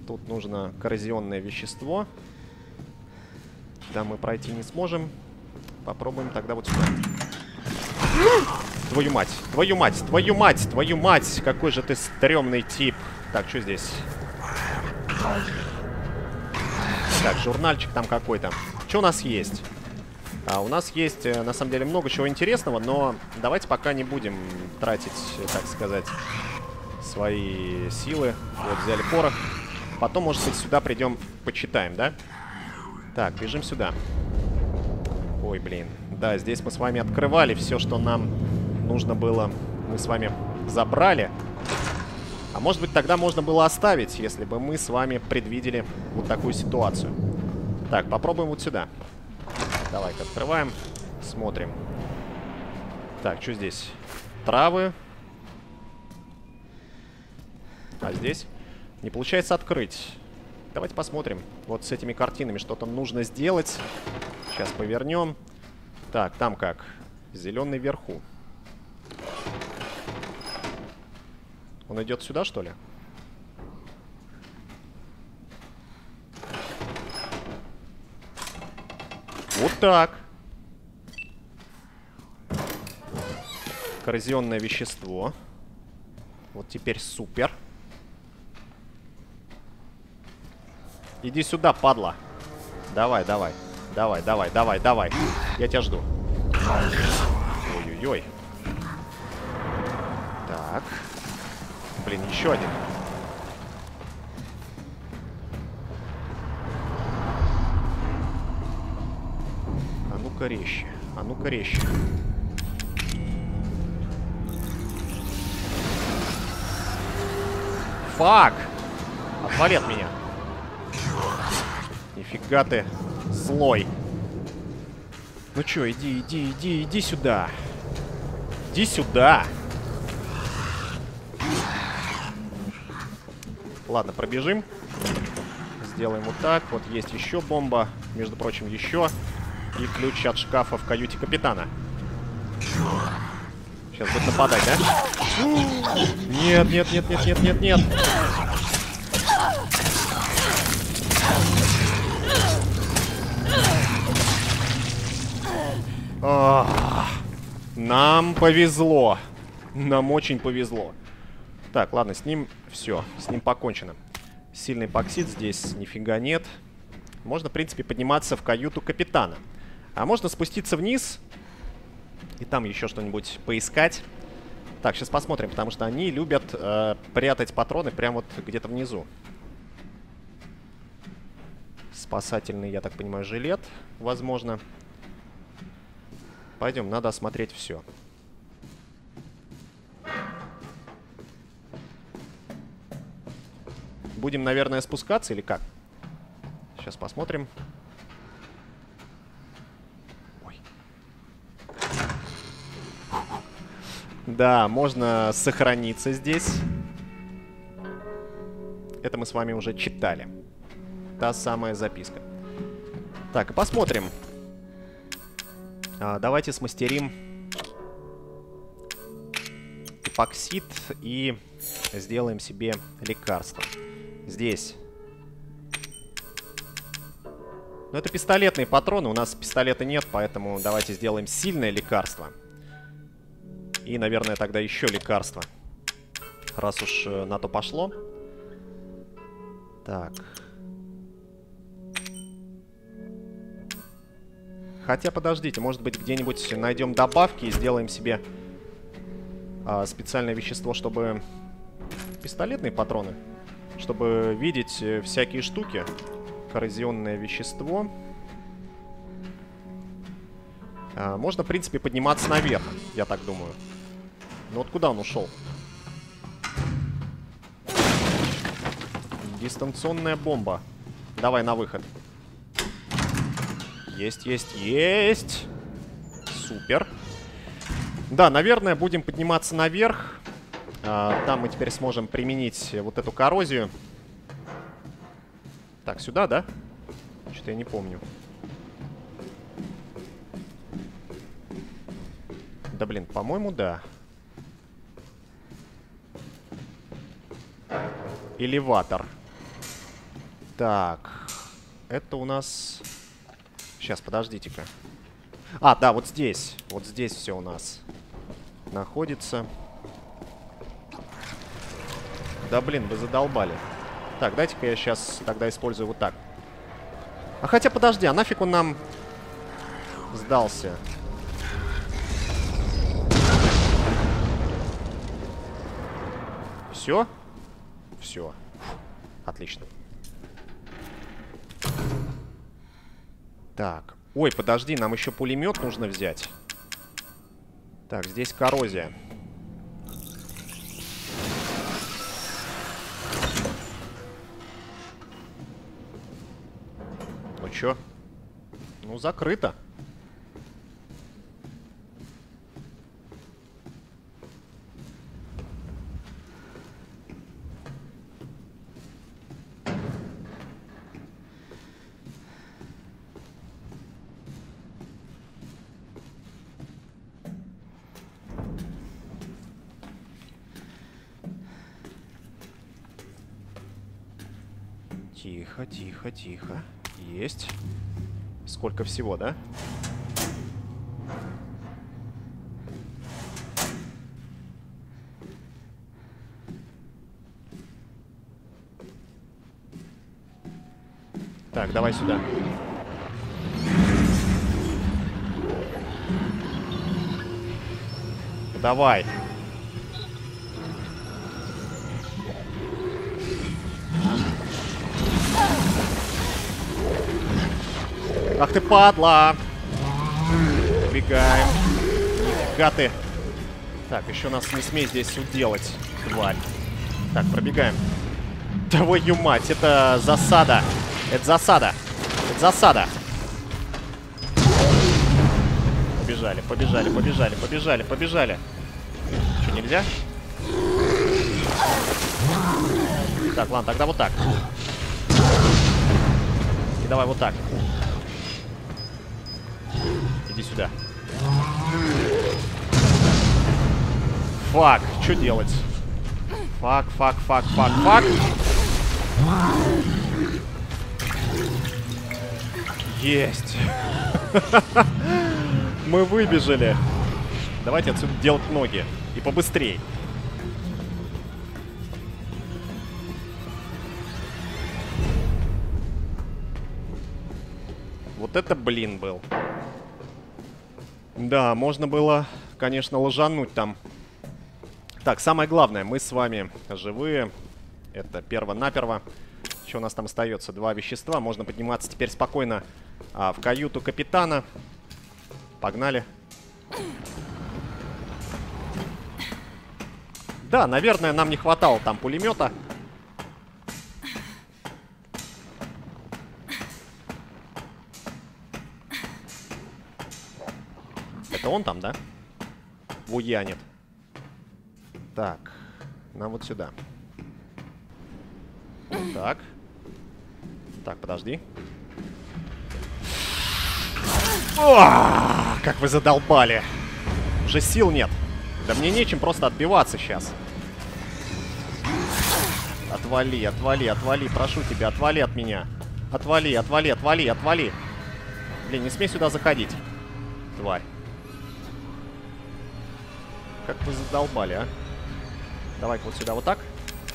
Тут нужно коррозионное вещество. Да, мы пройти не сможем. Попробуем тогда вот сюда. Твою мать, твою мать, твою мать, твою мать! Какой же ты стрёмный тип. Так, что здесь? Так, журнальчик там какой-то. Что у нас есть? У нас есть, на самом деле, много чего интересного, но давайте пока не будем тратить, так сказать, свои силы. Вот, взяли порох. Потом, может быть, сюда придем, почитаем, да? Так, бежим сюда. Ой, блин. Да, здесь мы с вами открывали все, что нам нужно было. Мы с вами забрали. А может быть, тогда можно было оставить, если бы мы с вами предвидели вот такую ситуацию. Так, попробуем вот сюда. Давай-ка открываем. Смотрим. Так, что здесь? Травы. А здесь? Не получается открыть. Давайте посмотрим. Вот с этими картинами что-то нужно сделать. Сейчас повернем. Так, там как? Зеленый вверху. Он идет сюда, что ли? Вот так. Коррозионное вещество. Вот теперь супер. Иди сюда, падла. Давай, давай. Давай, давай, давай, давай. Я тебя жду. Ой-ой-ой. Так. Блин, еще один. А ну-ка резче. А ну-ка резче. Фак! Отвали от меня. Нифига ты злой. Ну чё, иди сюда. Иди сюда. Ладно, пробежим. Сделаем вот так. Вот есть еще бомба. Между прочим, еще. И ключ от шкафа в каюте капитана. Сейчас будет нападать, да? Нет, нет, нет, нет, нет, нет, нет. Нам повезло. Нам очень повезло. Так, ладно, с ним все. С ним покончено. Сильный эпоксид здесь нифига нет. Можно, в принципе, подниматься в каюту капитана. А можно спуститься вниз и там еще что-нибудь поискать. Так, сейчас посмотрим, потому что они любят прятать патроны прямо вот где-то внизу. Спасательный, я так понимаю, жилет, возможно. Пойдем, надо осмотреть все. Будем, наверное, спускаться или как? Сейчас посмотрим. Ой. Да, можно сохраниться здесь. Это мы с вами уже читали. Та самая записка. Так, и посмотрим. Давайте смастерим эпоксид и сделаем себе лекарство. Здесь. Но это пистолетные патроны. У нас пистолета нет, поэтому давайте сделаем сильное лекарство. И, наверное, тогда еще лекарство. Раз уж на то пошло. Так. Хотя, подождите, может быть, где-нибудь найдем добавки и сделаем себе специальное вещество, чтобы... Пистолетные патроны. Чтобы видеть всякие штуки. Коррозионное вещество. Можно, в принципе, подниматься наверх, я так думаю. Но вот куда он ушел? Дистанционная бомба. Давай на выход. Есть, есть, есть. Супер. Да, наверное, будем подниматься наверх. Там мы теперь сможем применить вот эту коррозию. Так, сюда, да? Что-то я не помню. Да, блин, по-моему, да. Элеватор. Так. Это у нас... Сейчас, подождите-ка. А, да, вот здесь. Вот здесь все у нас находится. Да, блин, вы задолбали. Так, дайте-ка я сейчас тогда использую вот так. А хотя, подожди, а нафиг он нам сдался? Все? Все. Отлично. Так. Ой, подожди, нам еще пулемет нужно взять. Так, здесь коррозия. Ну чё? Ну, закрыто. Тихо, тихо, тихо. Есть. Сколько всего, да? Так, давай сюда. Давай. Ах ты, падла! Убегаем. Нифига ты. Так, еще нас не смей здесь уделать, тварь. Так, пробегаем. Твою мать, это засада. Это засада. Это засада. Побежали, побежали, побежали, побежали, побежали. Что, нельзя? Так, ладно, тогда вот так. И давай вот так. Иди сюда. Фак, что делать? Фак, фак, фак, фак, фак. Есть. Мы выбежали. Давайте отсюда делать ноги. И побыстрей. Вот это блин был. Да, можно было, конечно, ложануть там. Так, самое главное, мы с вами живые. Это перво-наперво. Что у нас там остается? 2 вещества. Можно подниматься теперь спокойно в каюту капитана. Погнали. Да, наверное, нам не хватало там пулемета. Это он там, да? Буянит. Так, нам вот сюда. Вот так. Так, подожди. О, как вы задолбали. Уже сил нет. Да мне нечем просто отбиваться сейчас. Отвали, отвали, отвали. Прошу тебя, отвали от меня. Отвали, отвали, отвали, отвали. Блин, не смей сюда заходить. Тварь. Как вы задолбали, а? Давай-ка вот сюда вот так.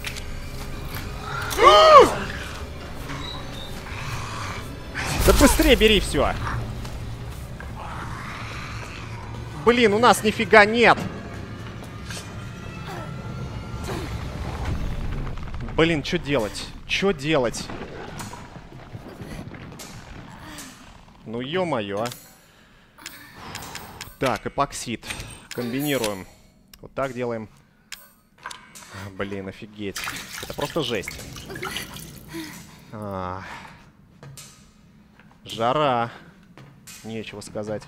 Да быстрее бери все. Блин, у нас нифига нет. Блин, что делать? Что делать? Ну, ё-моё, а. Так, эпоксид. Комбинируем. Вот так делаем. Блин, офигеть. Это просто жесть. Жара. Нечего сказать.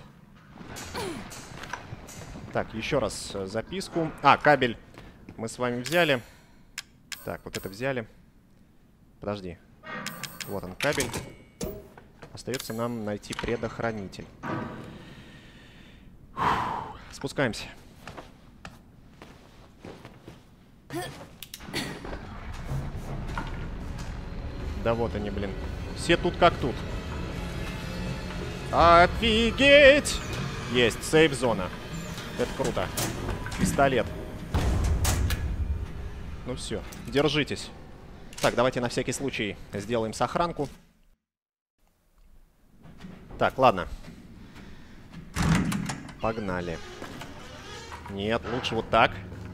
Так, еще раз записку. А, кабель мы с вами взяли. Так, вот это взяли. Подожди. Вот он, кабель. Остается нам найти предохранитель. Спускаемся. Да вот они, блин. Все тут как тут. Офигеть! Есть, сейф-зона. Это круто. Пистолет. Ну все, держитесь. Так, давайте на всякий случай сделаем сохранку. Так, ладно. Погнали. Нет, лучше вот так.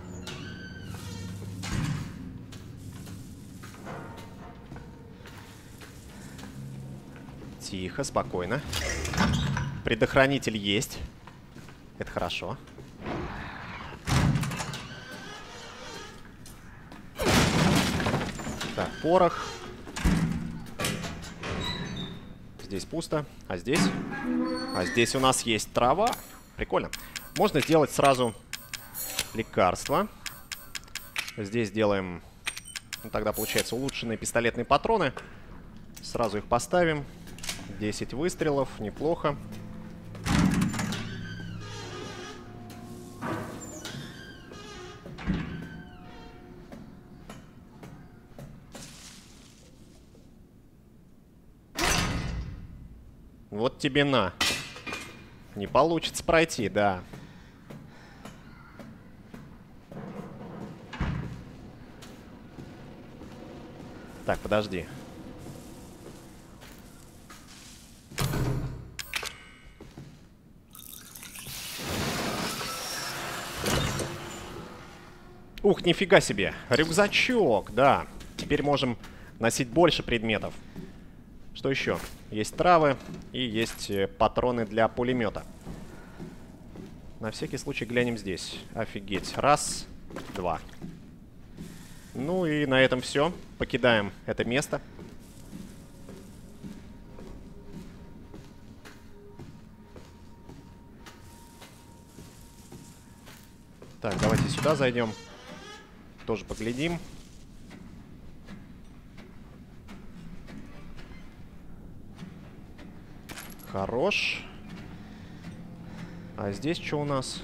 Тихо, спокойно. Предохранитель есть. Это хорошо. Так, порох. Здесь пусто. А здесь? А здесь у нас есть трава. Прикольно. Можно сделать сразу лекарство. Здесь делаем... Ну, тогда получается улучшенные пистолетные патроны. Сразу их поставим. 10 выстрелов. Неплохо. Вот тебе на. Не получится пройти, да. Так, подожди. Ух, нифига себе. Рюкзачок, да. Теперь можем носить больше предметов. Что еще? Есть травы и есть патроны для пулемета. На всякий случай глянем здесь. Офигеть. Раз, два. Ну и на этом все. Покидаем это место. Так, давайте сюда зайдем. Тоже поглядим. Хорош. А здесь что у нас?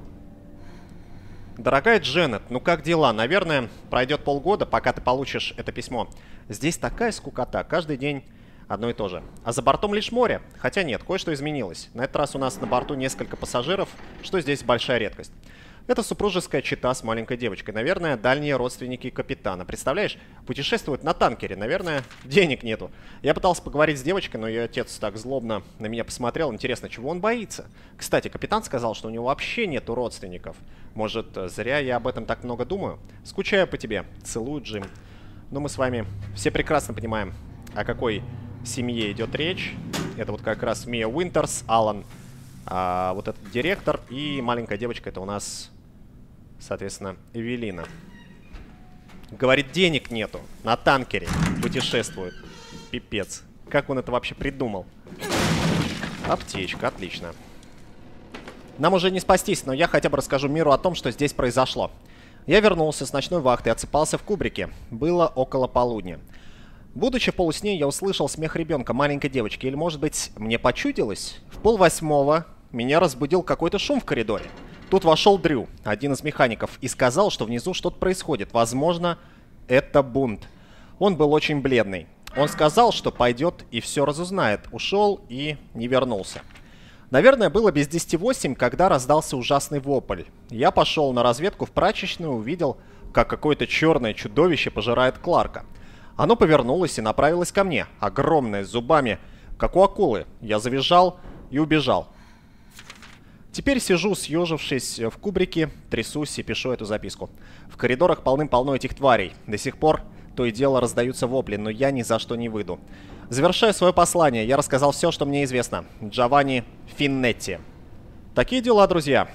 Дорогая Дженнет, ну как дела? Наверное, пройдет полгода, пока ты получишь это письмо. Здесь такая скукота, каждый день одно и то же. А за бортом лишь море. Хотя нет, кое-что изменилось. На этот раз у нас на борту несколько пассажиров, что здесь большая редкость. Это супружеская чета с маленькой девочкой. Наверное, дальние родственники капитана. Представляешь, путешествуют на танкере. Наверное, денег нету. Я пытался поговорить с девочкой, но ее отец так злобно на меня посмотрел. Интересно, чего он боится? Кстати, капитан сказал, что у него вообще нету родственников. Может, зря я об этом так много думаю? Скучаю по тебе. Целую, Джим. Но мы с вами все прекрасно понимаем, о какой семье идет речь. Это вот как раз Мия Уинтерс, Алан, вот этот директор, и маленькая девочка, это у нас... Соответственно, Эвелина. Говорит, денег нету. На танкере путешествует. Пипец. Как он это вообще придумал? Аптечка, отлично. Нам уже не спастись, но я хотя бы расскажу миру о том, что здесь произошло. Я вернулся с ночной вахты и отсыпался в кубрике. Было около полудня. Будучи в полусне, я услышал смех ребенка, маленькой девочки. Или, может быть, мне почудилось? В 7:30 меня разбудил какой-то шум в коридоре. Тут вошел Дрю, один из механиков, и сказал, что внизу что-то происходит. Возможно, это бунт. Он был очень бледный. Он сказал, что пойдет и все разузнает. Ушел и не вернулся. Наверное, было без 10:08, когда раздался ужасный вопль. Я пошел на разведку в прачечную и увидел, как какое-то черное чудовище пожирает Кларка. Оно повернулось и направилось ко мне, огромное, с зубами, как у акулы. Я завизжал и убежал. Теперь сижу, съежившись в кубрике, трясусь и пишу эту записку. В коридорах полным-полно этих тварей. До сих пор то и дело раздаются вопли, но я ни за что не выйду. Завершая свое послание, я рассказал все, что мне известно. Джованни Финнетти. Такие дела, друзья.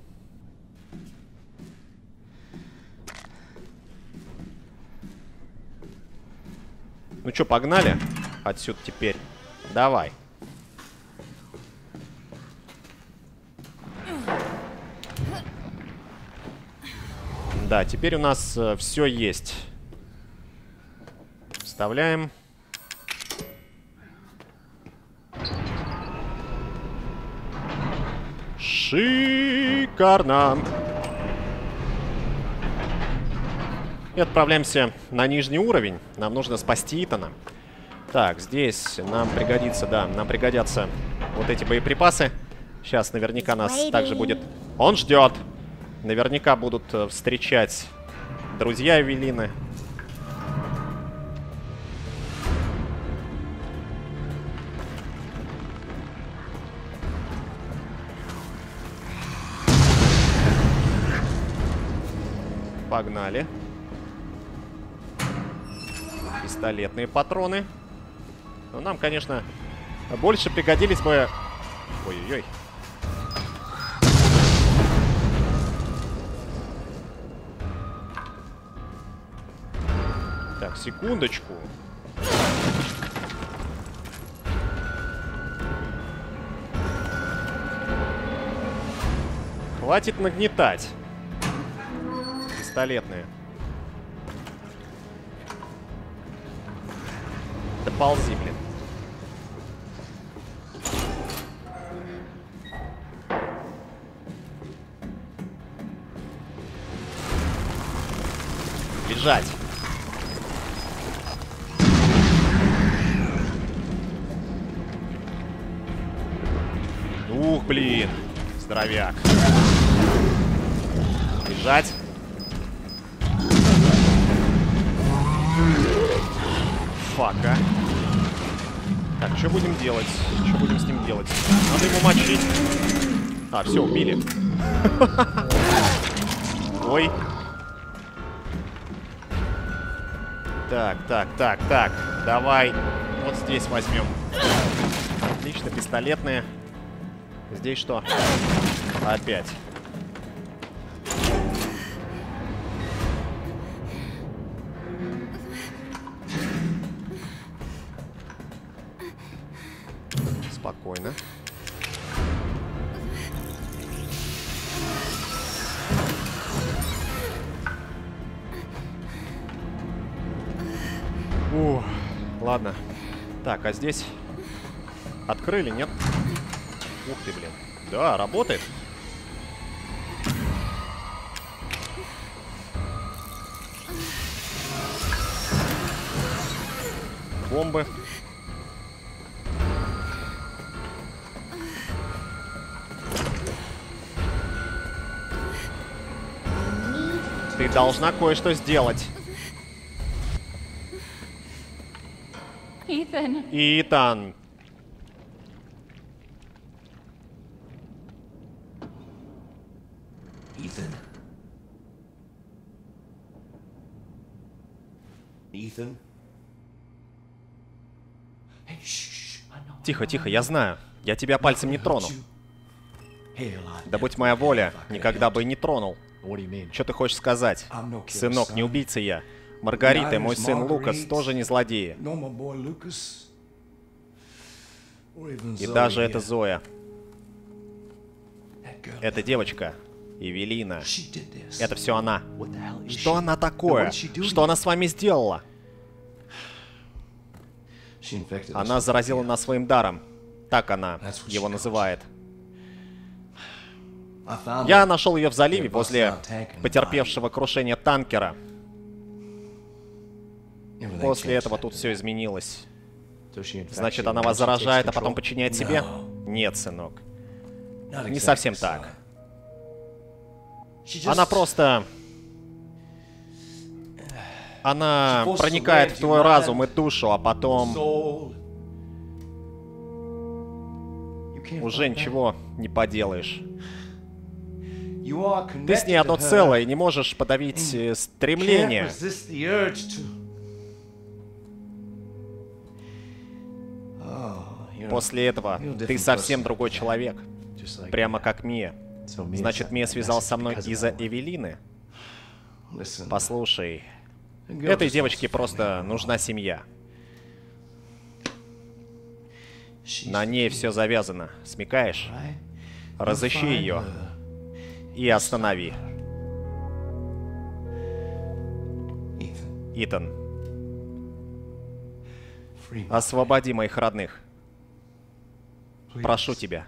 Ну что, погнали отсюда теперь? Давай. Да, теперь у нас все есть. Вставляем. Шикарно. И отправляемся на нижний уровень. Нам нужно спасти Итана. Так, здесь нам пригодится, да, нам пригодятся вот эти боеприпасы. Сейчас наверняка нас также будет... Он ждет! Наверняка будут встречать друзья Эвелины. Погнали. Пистолетные патроны. Но нам, конечно, больше пригодились бы... Ой-ой-ой. Так, секундочку. Хватит нагнетать. Пистолетные. Да ползи, блин. Бежать. Ух, блин. Здоровяк. Бежать. Фака. Так, что будем делать? Что будем с ним делать? Надо ему мочить. А, все, убили. Ой. Так. Давай. Вот здесь возьмем. Отлично, пистолетные. Здесь что? Опять. Спокойно. Ладно. Так, а здесь открыли, нет? Ух ты, блин. Да, работает. Бомбы. Ты должна кое-что сделать. Итан. Ethan? Тихо, тихо, я знаю. Я тебя пальцем не трону. Да будь моя воля, никогда бы и не тронул. Что ты хочешь сказать? Сынок, не убийца я. Маргарита и мой сын Лукас тоже не злодеи. И даже эта Зоя. Эта девочка, Эвелина. Это все она. Что она такое? Что она с вами сделала? Она заразила нас своим даром. Так она его называет. Я нашел ее в заливе возле потерпевшего крушения танкера. После этого тут все изменилось. Значит, она вас заражает, а потом подчиняет себе? Нет, сынок. Не совсем так. Она просто... Она проникает в твой разум и душу, а потом... Уже ничего не поделаешь. Ты с ней одно целое и не можешь подавить стремление. После этого ты совсем другой человек. Прямо как Мия. Значит, Мия связалась со мной из-за Эвелины? Послушай, этой девочке просто нужна семья. На ней все завязано. Смекаешь? Разыщи ее и останови. Итан, освободи моих родных. Прошу тебя.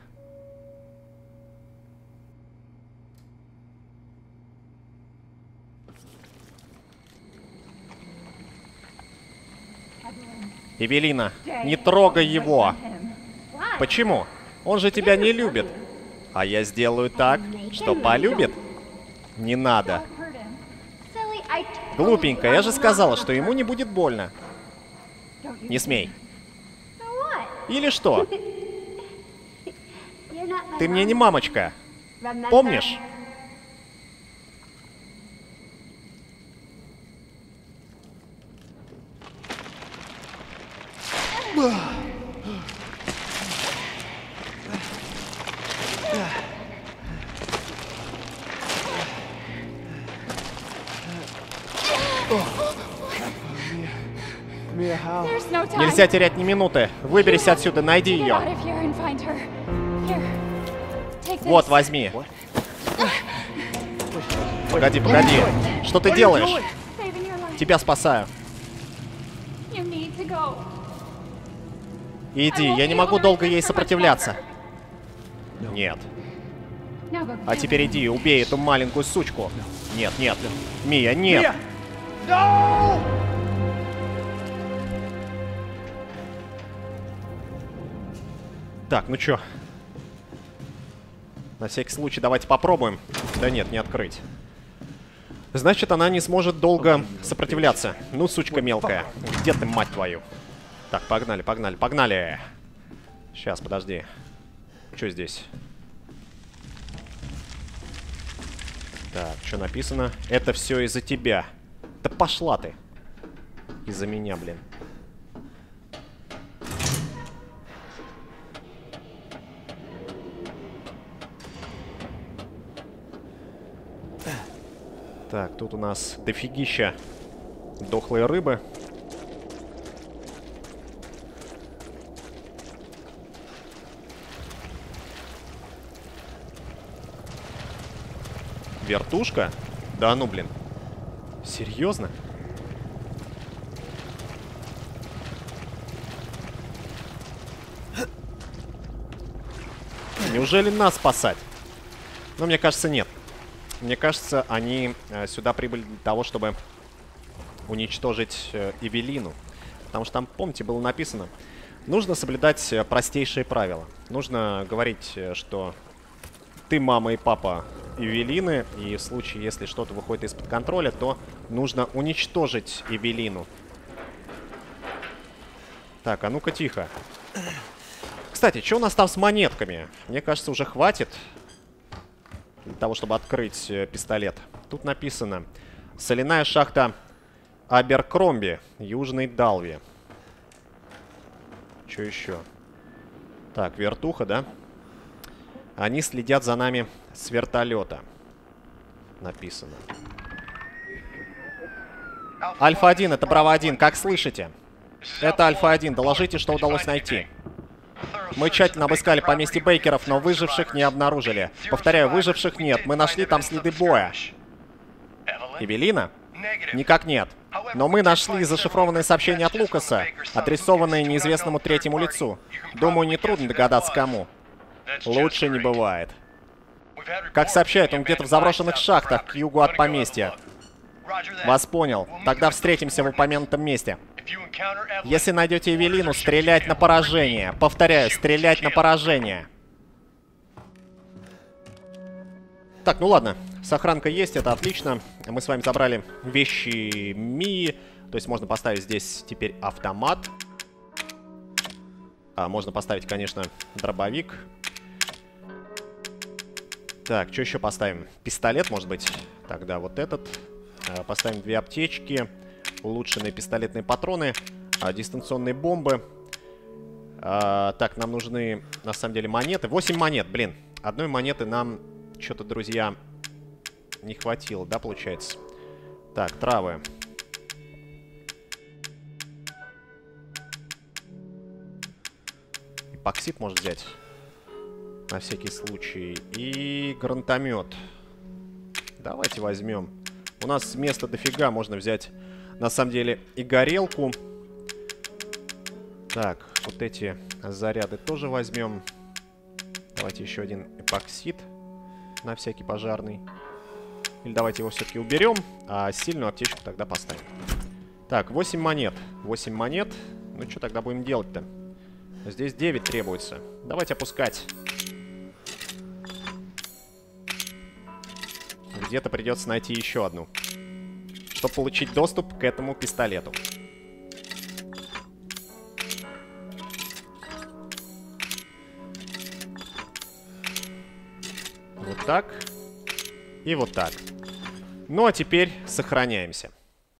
Эвелина, не трогай его. Почему? Он же тебя не любит. А я сделаю так, что полюбит. Не надо. Глупенькая, я же сказала, что ему не будет больно. Не смей. Или что? Ты мне не мамочка. Помнишь? Нельзя терять ни минуты. Выберись отсюда, найди ее. Вот, возьми. Погоди, погоди. Что ты делаешь? Тебя спасаю. Иди, я не могу долго ей сопротивляться. Нет. А теперь иди и убей эту маленькую сучку. Нет, нет. Мия, нет. Так, ну чё? На всякий случай давайте попробуем. Да нет, не открыть. Значит, она не сможет долго сопротивляться. Ну, сучка мелкая. Где ты, мать твою? Так, погнали, погнали, погнали. Сейчас, подожди. Что здесь? Так, что написано? Это все из-за тебя. Да пошла ты. Из-за меня, блин. Так, тут у нас дофигища дохлой рыбы. Вертушка? Да ну, блин. Серьезно? Неужели нас спасать? Ну, мне кажется, нет. Мне кажется, они сюда прибыли для того, чтобы уничтожить Эвелину. Потому что там, помните, было написано, нужно соблюдать простейшие правила. Нужно говорить, что ты мама и папа Эвелины, и в случае, если что-то выходит из-под контроля, то нужно уничтожить Эвелину. Так, а ну-ка тихо. Кстати, что у нас там с монетками? Мне кажется, уже хватит для того, чтобы открыть пистолет. Тут написано: соляная шахта Аберкромби, Южный Далви. Что еще? Так, вертуха, да? Они следят за нами с вертолета. Написано. Альфа-1, это Браво-1, как слышите? Это Альфа-1, доложите, что удалось найти. Мы тщательно обыскали поместье Бейкеров, но выживших не обнаружили. Повторяю, выживших нет. Мы нашли там следы боя. Эвелина? Никак нет. Но мы нашли зашифрованные сообщения от Лукаса, адресованные неизвестному третьему лицу. Думаю, нетрудно догадаться, кому. Лучше не бывает. Как сообщают, он где-то в заброшенных шахтах к югу от поместья. Вас понял. Тогда встретимся в упомянутом месте. Если найдете Эвелину, стрелять на поражение. Повторяю, стрелять на поражение. Так, ну ладно. Сохранка есть, это отлично. Мы с вами забрали вещи Мии. То есть можно поставить здесь теперь автомат. Можно поставить, конечно, дробовик. Так, что еще поставим? Пистолет, может быть. Тогда вот этот. Поставим 2 аптечки. Улучшенные пистолетные патроны. Дистанционные бомбы. Так, нам нужны, на самом деле, монеты. 8 монет, блин. Одной монеты нам что-то, друзья, не хватило, да, получается? Так, травы. Эпоксид может взять. На всякий случай. И гранатомет. Давайте возьмем. У нас места дофига. Можно взять, на самом деле, и горелку. Так, вот эти заряды тоже возьмем. Давайте еще один эпоксид. На всякий пожарный. Или давайте его все-таки уберем, а сильную аптечку тогда поставим. Так, 8 монет. 8 монет. Ну, что тогда будем делать-то? Здесь 9 требуется. Давайте опускать. Где-то придется найти еще одну, чтобы получить доступ к этому пистолету. Вот так. И вот так. Ну, а теперь сохраняемся.